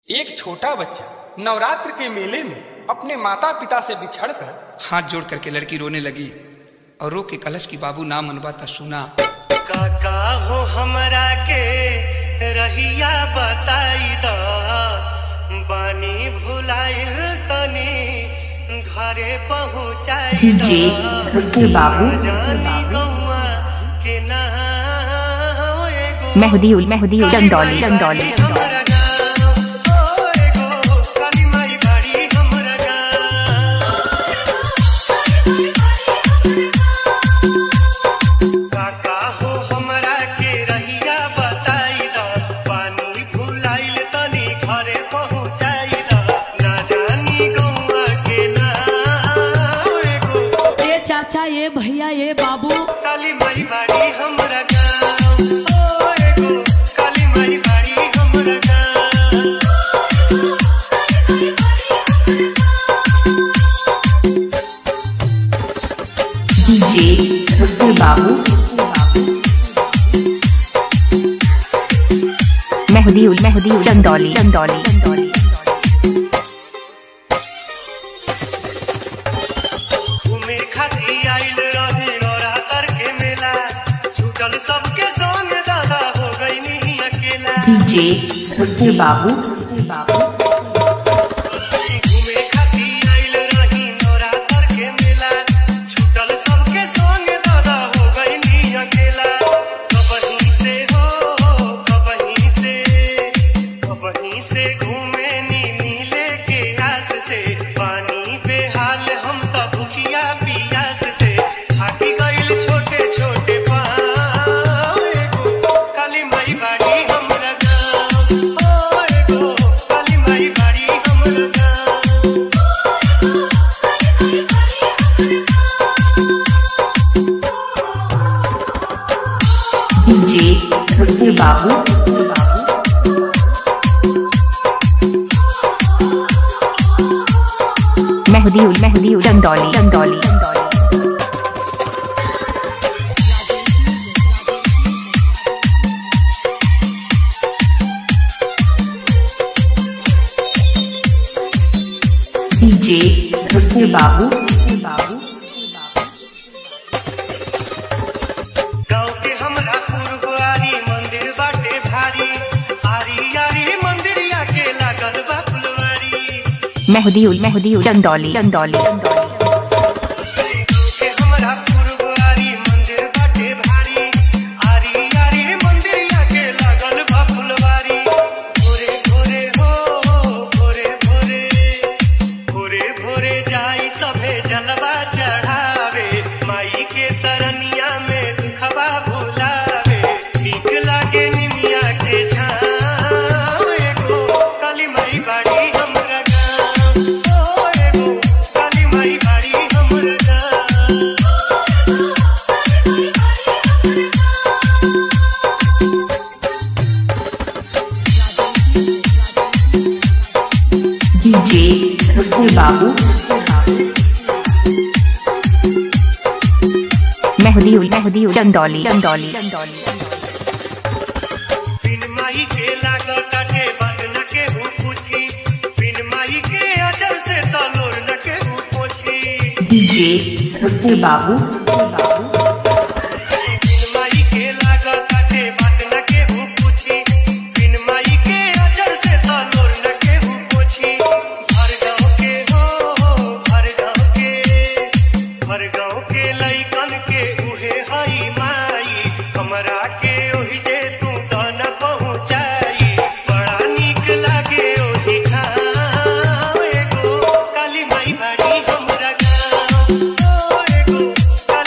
एक छोटा बच्चा नवरात्र के मेले में अपने माता पिता से बिछड़कर हाथ जोड़ करके लड़की रोने लगी और रो के कलश की बाबू ना मनवाता सुना। काका हो हमरा के रहिया बताई द बानी भुलाइल तनी घरे पहुँचाई डीजे बाबू के ना मेहदी चंदौली चाचा ये भैया ये बाबू काली माई बाड़ी हमरा गाँव ओ एगो काली माई बाड़ी हमरा गाँव। डीजे बाबू मेहदी चंदौली सबके संग दादा हो गई नहीं अकेला। डीजे बाबू घूमे खातिर आइल रही नवरात्र के मेला छूटल सबके संग दादा हो गई नहीं अकेला। कबहीं से घूमे नी मिले के आस से पानी बेहाल हम तो भूखिया पियास से थाकी गइल छोटे छोटे बाबू मेहदी चंदौली डीजे बाबू मेहदी चंदौली डीजे बाबू मेहदी चंदौली बिन माई के लागत के बात न के हूँ पूछी बिन माई के अजर से तलोर न के हूँ पूछी। डीजे बाबू काली माई बाड़ी हमरा गाँव ओ एगो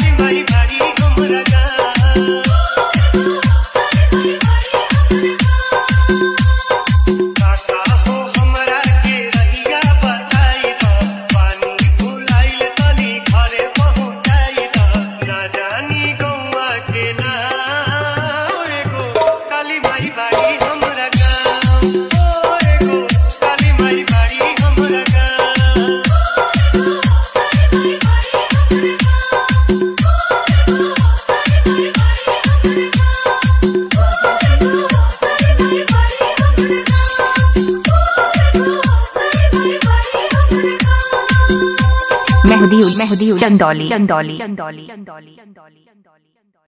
मेहदी चंदौली चंदौली चंदौली चंदौली चंदौली चंदौली।